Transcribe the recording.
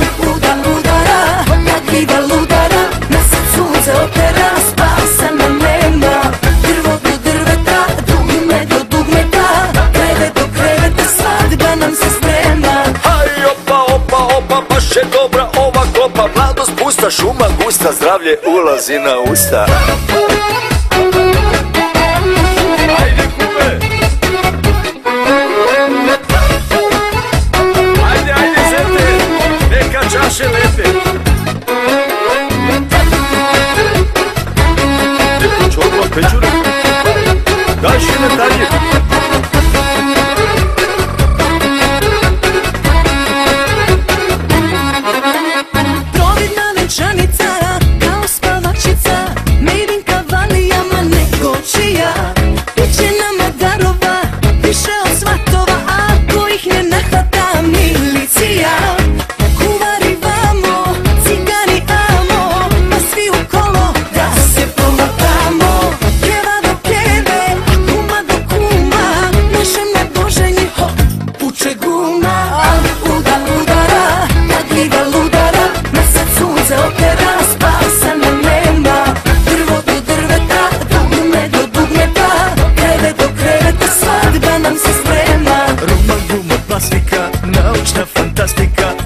luda ludara, kad vida ludara, na srcu se opera, spasa nam nema. Drvo do drveta, dugme do dugmeta, krevet do kreveta, svadba nam se sprema. Aj opa, opa, opa, baš je dobra ova klopa. Mladost pusta, šuma gusta, zdravlje ulazi na usta. Ajde kume! Ajde, ajde zete, neka čaše lete. Neko čorba pečura, daj šine dalje. Providna venčanica, kao spavačica, made in Kavalijama, nego čija. Biće nama darova, više od svatova, ako ih ne nahvata milicija. Kuvari vamo, cigani amo, pa svi u kolo da se pomatamo. Keva do keve, a kuma do kuma, našem na boženji hop, puče guma. Luda ludara, kad vida ludara, na srcu se opera, spasa nam nema. Drvo do drveta, dugme do dugmeta, krevet do kreveta, svadba nam se sprema. Ruma, guma, plastika, naučna fantastika.